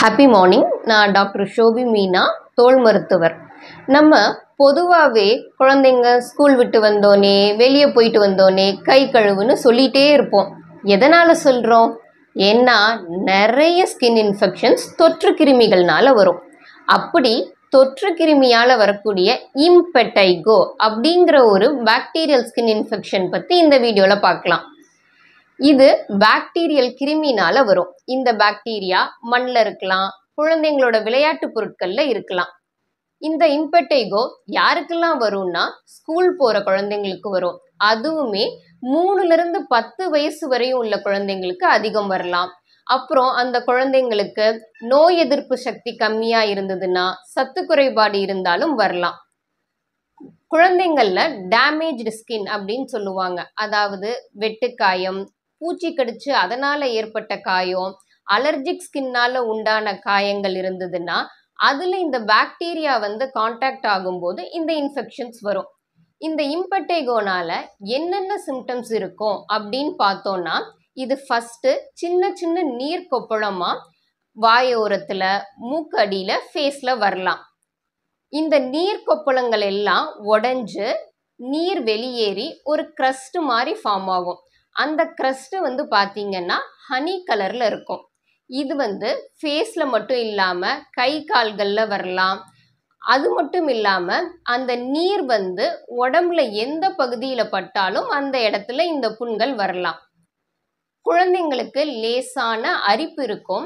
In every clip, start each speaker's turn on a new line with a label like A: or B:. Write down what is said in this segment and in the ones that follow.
A: Happy morning. நான் doctor Shobi Meena, தோல் மருத்துவர். நம்ம பொதுவாகவே குழந்தைங்க ஸ்கூல் விட்டு வந்தோடனே, வெளியே போயிட்டு வந்தோடனே கை கழுவுன்னு சொல்லிகிட்டே இருப்போம். எதனால் சொல்கிறோம்? ஏன்னா நிறைய ஸ்கின் இன்ஃபெக்ஷன்ஸ் தொற்று கிருமிகள்னால வரும். அப்படி தொற்று கிருமியால் வரக்கூடிய இம்பெட்டைகோ அப்படிங்கிற ஒரு பாக்டீரியல் ஸ்கின் இன்ஃபெக்ஷன் பற்றி இந்த வீடியோவில் பார்க்கலாம். இது பாக்டீரியல் கிருமினால வரும். இந்த பாக்டீரியா மண்ணில் இருக்கலாம், குழந்தைங்களோட விளையாட்டு பொருட்களில் இருக்கலாம். இந்த இம்பெட்டைகோ யாருக்கெல்லாம் வரும்னா, ஸ்கூல் போகிற குழந்தைங்களுக்கு வரும். அதுவுமே 3லிருந்து 10 வயசு வரையும் உள்ள குழந்தைங்களுக்கு அதிகம் வரலாம். அப்புறம் அந்த குழந்தைங்களுக்கு நோய் எதிர்ப்பு சக்தி கம்மியாக இருந்ததுன்னா, சத்து குறைபாடு இருந்தாலும் வரலாம். குழந்தைங்கள்ல டேமேஜ்டு ஸ்கின் அப்படின்னு சொல்லுவாங்க. அதாவது வெட்டுக்காயம், பூச்சி கடிச்சு அதனால ஏற்பட்ட காயம், அலர்ஜிக் ஸ்கின்னால உண்டான காயங்கள் இருந்ததுன்னா அதுல இந்த பாக்டீரியா கான்டாக்ட் ஆகும்போது இந்த இன்ஃபெக்ஷன்ஸ் வரும். இந்த இம்பெட்டைகோனால என்னென்ன சிம்டம்ஸ் இருக்கும் அப்படின்னு பார்த்தோம்னா, இது ஃபர்ஸ்ட் சின்ன சின்ன நீர் கொப்பளமா வாயோரத்துல, மூக்கடியில, ஃபேஸ்ல வரலாம். இந்த நீர் கொப்பளங்கள் எல்லாம் உடைஞ்சு நீர் வெளியேறி ஒரு கிரஸ்ட் மாதிரி ஃபார்ம் ஆகும். அந்த கிரஸ்ட் பார்த்தீங்கன்னா ஹனி கலர்ல இருக்கும். இது ஃபேஸ்ல மட்டும் இல்லாம கை கால்கள்ல வரலாம். அது மட்டும் இல்லாம அந்த நீர் உடம்புல எந்த பகுதியில பட்டாலும் அந்த இடத்துல இந்த புண்கள் வரலாம். குழந்தைங்களுக்கு லேசான அரிப்பு இருக்கும்.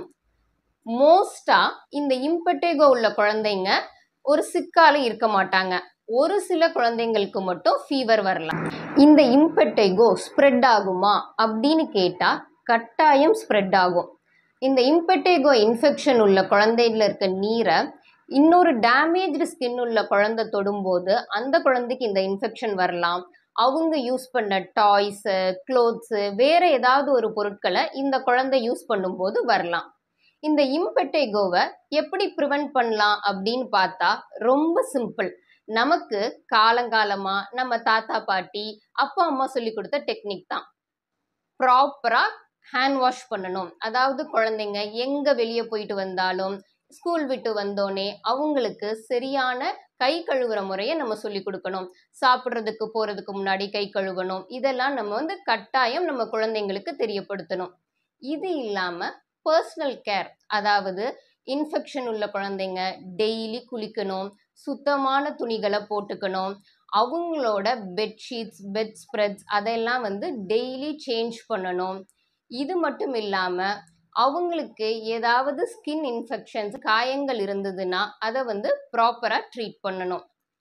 A: மோஸ்டா இந்த இம்பெட்டைகோ உள்ள குழந்தைங்க ஒரு சிக்கால இருக்க மாட்டாங்க. ஒரு சில குழந்தைங்களுக்கு மட்டும் ஃபீவர் வரலாம். இந்த இம்பெட்டைகோ ஸ்ப்ரெட் ஆகுமா அப்படின்னு கேட்டா கட்டாயம் ஸ்ப்ரெட் ஆகும். இந்த இம்பெட்டைகோ இன்ஃபெக்ஷன் உள்ள குழந்தையில இருக்க நீரை இன்னொரு டேமேஜ்டு ஸ்கின் உள்ள குழந்தை தொடும்போது அந்த குழந்தைக்கு இந்த இன்ஃபெக்ஷன் வரலாம். அவங்க யூஸ் பண்ண டாய்ஸு, க்ளோத்ஸு, வேற ஏதாவது ஒரு பொருட்களை இந்த குழந்தை யூஸ் பண்ணும்போது வரலாம். இந்த இம்பெட்டைகோவை எப்படி ப்ரிவென்ட் பண்ணலாம் அப்படின்னு பார்த்தா ரொம்ப சிம்பிள். நமக்கு காலங்காலமா நம்ம தாத்தா பாட்டி அப்பா அம்மா சொல்லி கொடுத்த டெக்னிக் தான். ப்ராப்பரா ஹேண்ட் வாஷ் பண்ணணும். அதாவது குழந்தைங்க எங்க வெளியே போயிட்டு வந்தாலும், ஸ்கூல் விட்டு வந்தோடனே அவங்களுக்கு சரியான கை கழுவுற முறையை நம்ம சொல்லி கொடுக்கணும். சாப்பிட்றதுக்கு போறதுக்கு முன்னாடி கை கழுவணும். இதெல்லாம் நம்ம கட்டாயம் நம்ம குழந்தைங்களுக்கு தெரியப்படுத்தணும். இது இல்லாம பர்சனல் கேர், அதாவது இன்ஃபெக்ஷன் உள்ள குழந்தைங்க டெய்லி குளிக்கணும், சுத்தமான துணிகளை போட்டுக்கணும், அவங்களோட பெட்ஷீட்ஸ், பெட் ஸ்ப்ரெட்ஸ் அதெல்லாம் டெய்லி சேஞ்ச் பண்ணணும். இது மட்டும் இல்லாம அவங்களுக்கு ஏதாவது ஸ்கின் இன்ஃபெக்ஷன்ஸ், காயங்கள் இருந்ததுன்னா அதை ப்ராப்பரா ட்ரீட் பண்ணணும்.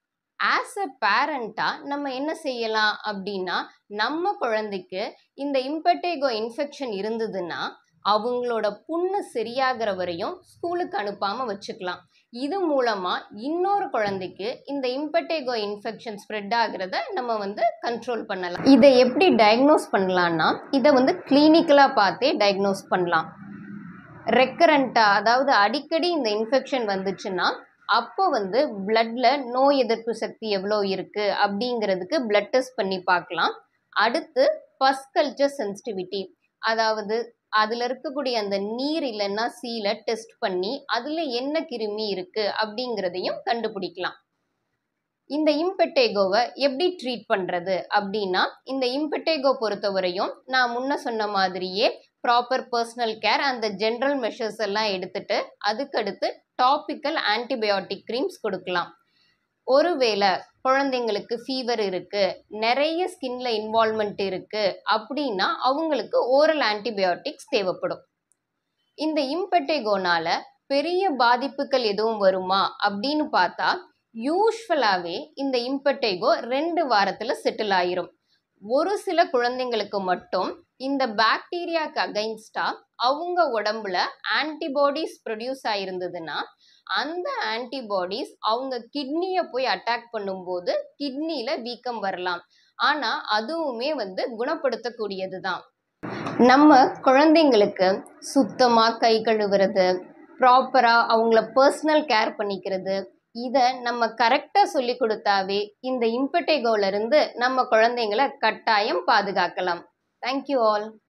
A: ஆஸ் அ பேரண்டா நம்ம என்ன செய்யலாம் அப்படின்னா, நம்ம குழந்தைக்கு இந்த இம்பெட்டைகோ இன்ஃபெக்ஷன் இருந்ததுன்னா அவங்களோட புண்ணு சரியாகிற வரையும் ஸ்கூலுக்கு அனுப்பாம வச்சுக்கலாம். இது மூலமா இன்னொரு குழந்தைக்கு இந்த இம்பெட்டைகோ இன்ஃபெக்ஷன் ஸ்ப்ரெட் ஆகிறத நம்ம கண்ட்ரோல் பண்ணலாம். இதை எப்படி டயக்னோஸ் பண்ணலாம்னா, இதை கிளினிக்கலா பார்த்தே டயக்னோஸ் பண்ணலாம். ரெக்கரண்டா, அதாவது அடிக்கடி இந்த இன்ஃபெக்ஷன் வந்துச்சுன்னா அப்போ பிளட்ல நோய் எதிர்ப்பு சக்தி எவ்வளோ இருக்கு அப்படிங்கிறதுக்கு பிளட் டெஸ்ட் பண்ணி பார்க்கலாம். அடுத்து பஸ் கல்ச்சர் சென்சிட்டிவிட்டி, அதாவது அதில் இருக்கக்கூடிய அந்த நீர் இல்லைன்னா சீலை டெஸ்ட் பண்ணி அதில் என்ன கிருமி இருக்கு அப்படிங்கிறதையும் கண்டுபிடிக்கலாம். இந்த இம்பெட்டைகோவை எப்படி ட்ரீட் பண்ணுறது அப்படின்னா, இந்த இம்பெட்டைகோ பொறுத்தவரையும் நான் முன்ன சொன்ன மாதிரியே ப்ராப்பர் பர்சனல் கேர், அந்த ஜென்ரல் மெஷர்ஸ் எல்லாம் எடுத்துட்டு அதுக்கடுத்து டாபிக்கல் ஆன்டிபயோட்டிக் க்ரீம்ஸ் கொடுக்கலாம். ஒருவேளை குழந்தைங்களுக்கு ஃபீவர் இருக்கு, நிறைய ஸ்கின்ல இன்வால்மெண்ட் இருக்கு அப்படின்னா அவங்களுக்கு ஓரல் ஆன்டிபயோட்டிக்ஸ் தேவைப்படும். இந்த இம்பெட்டைகோனால பெரிய பாதிப்புகள் எதுவும் வருமா அப்படின்னு பார்த்தா யூஸ்வலாகவே இந்த இம்பெட்டைகோ 2 வாரத்துல செட்டில் ஆயிரும். ஒரு சில குழந்தைங்களுக்கு மட்டும் இந்த பாக்டீரியாக்கு அகைன்ஸ்டா அவங்க உடம்புல ஆன்டிபாடிஸ் ப்ரொடியூஸ் ஆயிருந்ததுன்னா அந்த ஆன்டிபாடிஸ் அவங்க கிட்னியை போய் அட்டாக் பண்ணும்போது கிட்னியில வீக்கம் வரலாம். ஆனா அதுவுமே குணப்படுத்தக்கூடியது தான். நம்ம குழந்தைங்களுக்கு சுத்தமா கை கழுவுறது, ப்ராப்பரா அவங்கள பர்சனல் கேர் பண்ணிக்கிறது, இதை நம்ம கரெக்டாக சொல்லி கொடுத்தாவே இந்த இம்பெட்டைகோல இருந்து நம்ம குழந்தைங்களை கட்டாயம் பாதுகாக்கலாம். Thank you all.